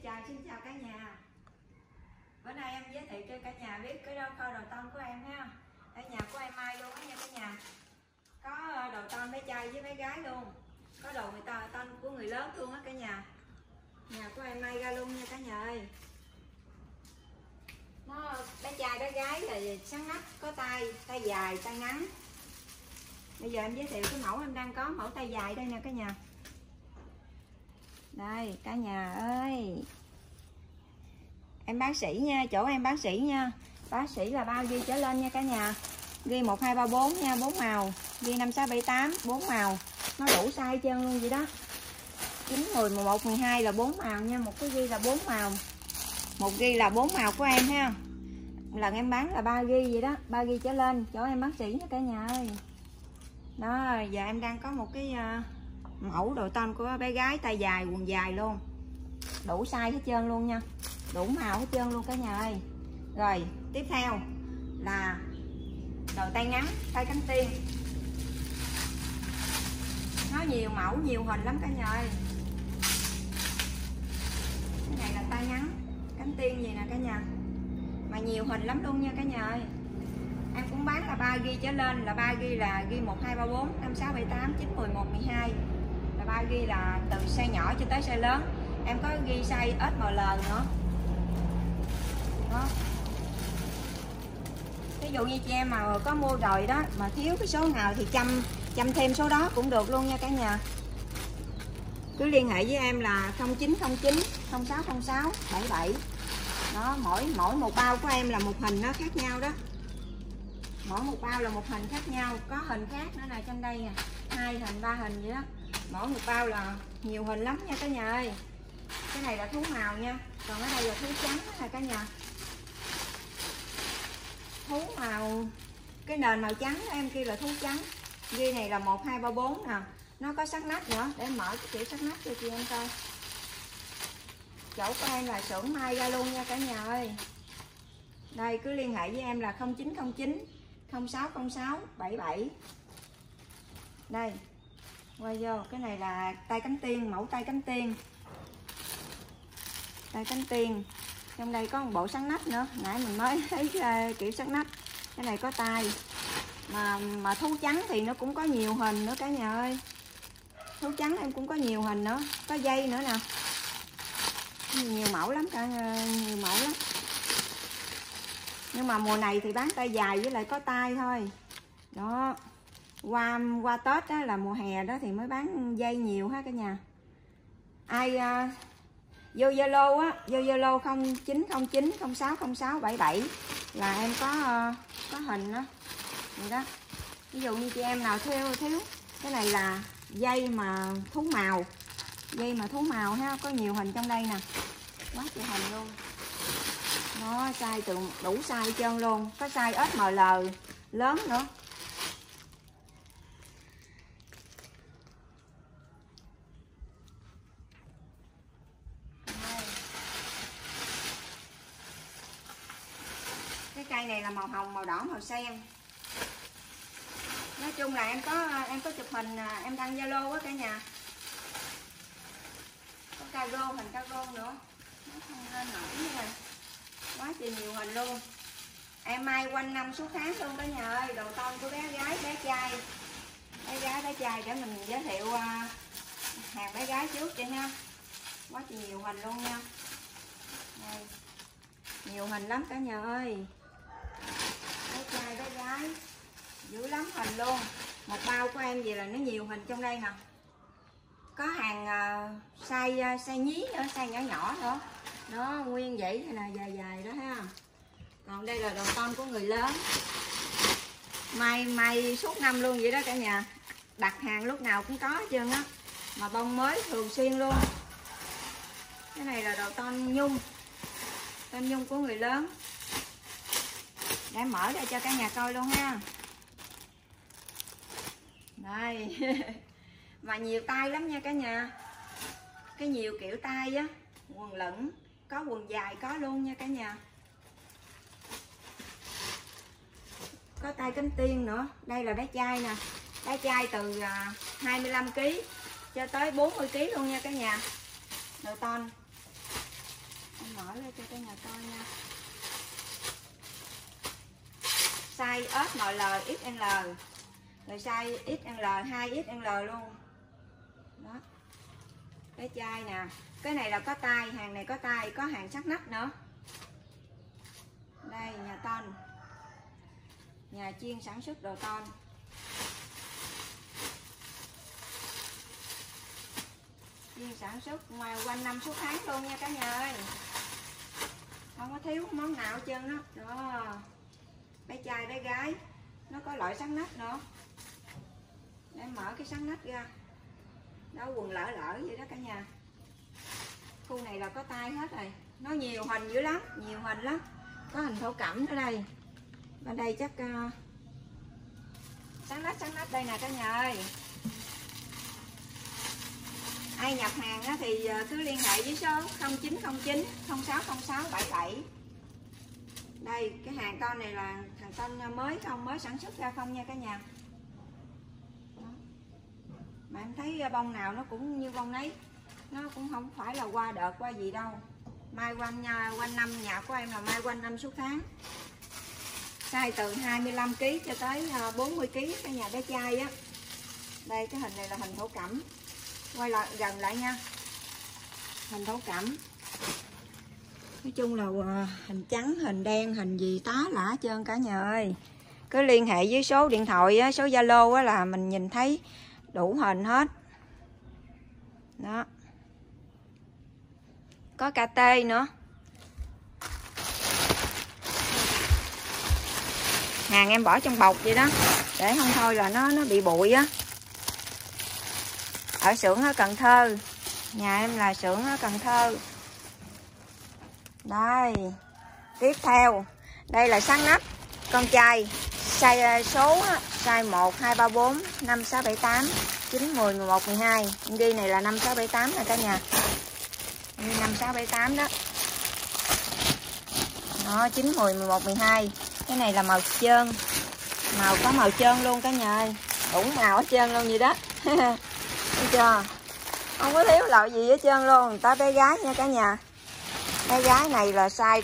Xin chào cả nhà. Bữa nay em giới thiệu cho cả nhà biết cái kho đồ ton của em ha. Ở nhà của em Mai luôn á nha cả nhà. Có đồ ton bé trai với bé gái luôn. Có đồ người ta ton của người lớn luôn á cả nhà. Nhà của em Mai ra luôn nha cả nhà ơi. Nó bé trai bé gái là sáng nách, có tay dài, tay ngắn. Bây giờ em giới thiệu cái mẫu em đang có, mẫu tay dài đây nè cả nhà. Đây cả nhà ơi, em bác sĩ nha, chỗ em bác sĩ nha. Bác sĩ là bao ghi trở lên nha cả nhà. Ghi 1, 2, 3, 4 nha, 4 màu. Ghi 5, 6, 7, 8, 4 màu. Nó đủ size trơn luôn vậy đó. 9, 10, 11, 12 là 4 màu nha. Một cái ghi là 4 màu. Một ghi là 4 màu của em ha. Lần em bán là 3 ghi vậy đó, 3 ghi trở lên. Chỗ em bác sĩ nha cả nhà ơi. Đó, giờ em đang có một cái mẫu đồ ton của bé gái, tay dài, quần dài luôn. Đủ size hết trơn luôn nha. Đủ màu hết trơn luôn cả nhà ơi. Rồi tiếp theo là đồ tay ngắn, tay cánh tiên. Nó nhiều mẫu nhiều hình lắm cả nhà ơi. Cái này là tay ngắn cánh tiên gì nè cả nhà, mà nhiều hình lắm luôn nha cả nhà ơi. Em cũng bán là 3 ghi trở lên, là 3 ghi là ghi 1, 2, 3, 4, 5, 6, 7, 8, 9, 11, 12 là 3 ghi, là từ size nhỏ cho tới size lớn. Em có ghi size SML nữa đó. Ví dụ như chị em mà có mua rồi đó mà thiếu cái số nào thì chăm thêm số đó cũng được luôn nha cả nhà. Cứ liên hệ với em là 0909 0606 77 đó. Mỗi một bao của em là một hình nó khác nhau đó. Mỗi một bao là một hình khác nhau, có hình khác nữa nè, trong đây nè, 2 hình 3 hình vậy đó. Mỗi một bao là nhiều hình lắm nha cả nhà ơi. Cái này là thú màu nha, còn ở đây là thú trắng nè cả nhà. Thú màu, cái nền màu trắng em kia là thú trắng. Ghi này là 1, 2, 3, 4 nè. Nó có sắc nách nữa, để em mở cái kiểu sắc nách cho chị em coi. Chỗ của em là xưởng may ra luôn nha cả nhà ơi. Đây cứ liên hệ với em là 0909 0606 77. Đây quay vô, cái này là tay cánh tiên, mẫu tay cánh tiên. Tay cánh tiên, trong đây có một bộ sắn nách nữa, nãy mình mới thấy kiểu sắn nách. Cái này có tay mà thú trắng thì nó cũng có nhiều hình nữa cả nhà ơi. Thú trắng em cũng có nhiều hình nữa, có dây nữa nè, nhiều mẫu lắm cả, nhiều mẫu lắm. Nhưng mà mùa này thì bán tay dài với lại có tay thôi đó. Qua Tết đó, là mùa hè đó thì mới bán dây nhiều ha cả nhà. Ai vô Zalo á, vô Zalo 0909 0606 77 là em có hình đó vậy đó. Ví dụ như chị em nào thiếu cái này là dây mà thú màu, dây mà thú màu ha, có nhiều hình trong đây nè, quá trời hình luôn. Nó size đủ size hết trơn luôn, có size SML lớn nữa. Cái cây này là màu hồng, màu đỏ, màu xanh. Nói chung là em có chụp hình em đăng Zalo á cả nhà. Có cargo, hình cargo nữa. Nó không lên nổi như này. Quá trời nhiều hình luôn. Em may quanh năm suốt tháng luôn cả nhà ơi. Đồ ton của bé gái, bé trai. Bé gái, bé trai để mình giới thiệu hàng bé gái trước cho nha. Quá trời nhiều hình luôn nha. Đây. Nhiều hình lắm cả nhà ơi. Bé trai, bé gái, dữ lắm hình luôn. Một bao của em vậy là nó nhiều hình trong đây nè. Có hàng size nhí nữa, size nhỏ nhỏ nữa. Nó nguyên vậy nè, dài dài đó ha. Còn đây là đồ ton của người lớn. May suốt năm luôn vậy đó cả nhà. Đặt hàng lúc nào cũng có hết trơn á. Mà bông mới thường xuyên luôn. Cái này là đồ ton nhung. Ton nhung của người lớn. Để mở ra cho cả nhà coi luôn ha. Đây. Mà nhiều tay lắm nha cả nhà. Cái nhiều kiểu tay á. Quần lửng, có quần dài có luôn nha cả nhà. Có tay cánh tiên nữa. Đây là bé trai nè. Bé trai từ 25 kg cho tới 40 kg luôn nha cả nhà. Đồ ton. Em mở lên cho cả nhà coi nha. Size SML, XL, rồi size XL, 2XL luôn. Đó. Cái chai nè, cái này là có tay, hàng này có tay, có hàng sắt nách nữa. Đây, nhà ton, nhà chuyên sản xuất đồ ton. Chuyên sản xuất ngoài quanh năm suốt tháng luôn nha cả nhà ơi, không có thiếu món nào hết trơn đó. Đó, bé trai bé gái nó có loại sắn nách nữa. Để mở cái sắn nách ra, đó quần lỡ vậy đó cả nhà. Khu này là có tay hết rồi, nó nhiều hình dữ lắm, nhiều hình lắm, có hình thổ cẩm ở đây. Bên đây chắc sắn nách đây nè cả nhà ơi. Ai nhập hàng thì cứ liên hệ với số 0909 0606 77. Đây, cái hàng con này là hàng con mới không, mới sản xuất ra không nha cả nhà. Đó. Mà em thấy bông nào nó cũng như bông nấy, nó cũng không phải là qua đợt qua gì đâu. Mai quanh năm, nhà của em là mai quanh năm suốt tháng. Size từ 25 kg cho tới 40 kg cả nhà bé trai á. Đây, cái hình này là hình thổ cẩm. Quay lại gần lại nha, hình thổ cẩm. Nói chung là hình trắng, hình đen, hình gì tá lả hết trơn cả nhà ơi. Cứ liên hệ với số điện thoại á, số Zalo á là mình nhìn thấy đủ hình hết. Đó. Có KT nữa. Hàng em bỏ trong bọc vậy đó, để không thôi là nó bị bụi á. Ở xưởng ở Cần Thơ, nhà em là xưởng ở Cần Thơ. Đây, tiếp theo đây là sắn nách con trai, size số size 1 2 3 4 5 6 7 8 9 10 11 12. Ghi này là 5 6 7 8 nè cả nhà. Ghi 5 6 7 8 đó. Đó, 9 10 11 12. Cái này là màu trơn. Có màu trơn luôn cả nhà ơi. Đủ màu hết trơn luôn vậy đó. Thấy chưa? Không có thiếu loại gì hết trơn luôn. Người ta bé gái nha cả nhà. Bé gái này là size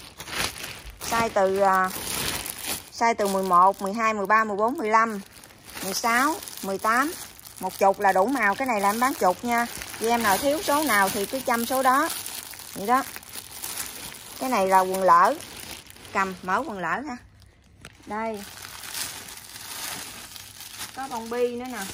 từ 11, 12, 13, 14, 15, 16, 18. Một chục là đủ màu. Cái này là em bán chục nha. Vì em nào thiếu số nào thì cứ chăm số đó. Vậy đó. Cái này là quần lỡ. Cầm mở quần lỡ ha. Đây. Có bông bi nữa nè.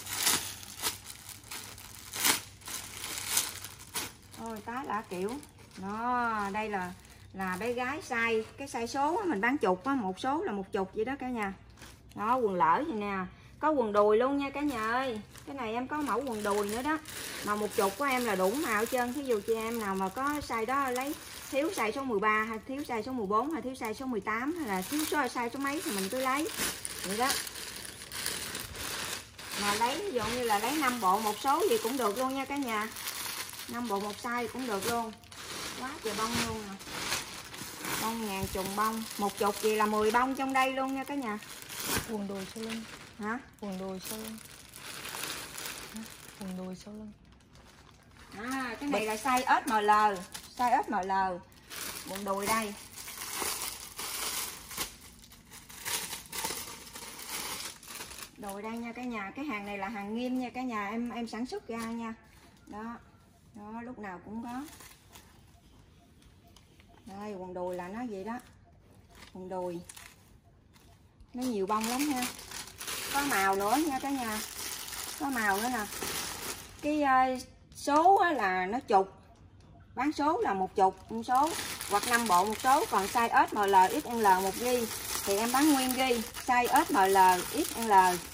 Ôi tá lạ kiểu. Đó, đây là bé gái size, cái size số mình bán chục á, một số là một chục vậy đó cả nhà. Đó, quần lỡ vậy nè. Có quần đùi luôn nha cả nhà ơi. Cái này em có mẫu quần đùi nữa đó. Mà một chục của em là đủ màu hết trơn. Thí dụ chị em nào mà có size đó lấy thiếu size số 13 hay thiếu size số 14 hay thiếu size số 18 hay là thiếu size số mấy thì mình cứ lấy. Vậy đó. Mà lấy ví dụ như là lấy 5 bộ một số gì cũng được luôn nha cả nhà. 5 bộ một size cũng được luôn. Quá trời bông luôn nè. Bông ngàn trùng bông. Một chục gì là 10 bông trong đây luôn nha cả nhà. Quần đùi sau lưng. Hả? Quần đùi sau lưng. Quần đùi sau lưng. Cái này là size SML. Size SML. Quần đùi đây. Đùi đây nha cả nhà. Cái hàng này là hàng nghiêm nha cả nhà. Em sản xuất ra nha. Đó. Đó, lúc nào cũng có. Đây, quần đùi là nó vậy đó. Quần đùi nó nhiều bông lắm nha. Có màu nữa nha cả nhà. Có màu nữa nè. Cái số là nó chục. Bán số là một chục một số. Hoặc 5 bộ một số. Còn size SML, XL một ghi thì em bán nguyên ghi. Size SML, XL,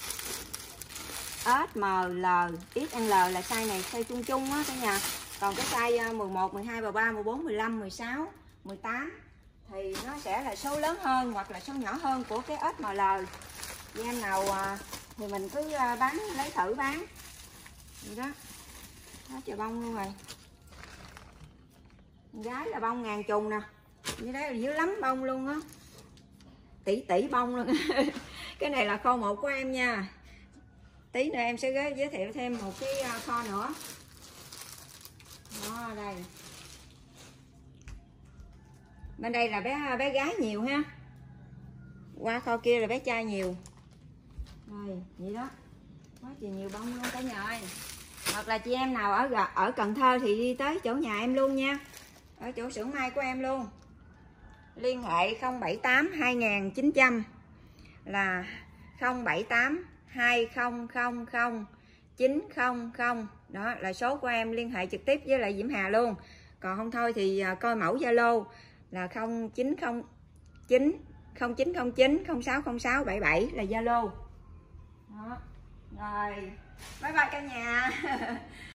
SML, XL là size này, size chung chung á cả nhà. Còn cái size 11, 12, 13, 14, 15, 16, 18 thì nó sẽ là số lớn hơn hoặc là số nhỏ hơn của cái SML. Vì em nào thì mình cứ bán, lấy thử bán. Vậy đó. Đó trời bông luôn rồi. Gái là bông ngàn trùng nè. Như đấy là dữ lắm bông luôn á. Tỷ bông luôn. Cái này là kho 1 của em nha. Tí nữa em sẽ giới thiệu thêm một cái kho nữa. Đó đây. Bên đây là bé gái nhiều ha, qua kho kia là bé trai nhiều. Rồi vậy đó, quá trời nhiều bông luôn cả nhà ơi. Hoặc là chị em nào ở Cần Thơ thì đi tới chỗ nhà em luôn nha, ở chỗ xưởng may của em luôn. Liên hệ 078 2900 là 078 2000 900. Đó là số của em, liên hệ trực tiếp với lại Diễm Hà luôn. Còn không thôi thì coi mẫu Zalo là 0909 060677 là Zalo. Đó. Rồi, bye bye cả nhà.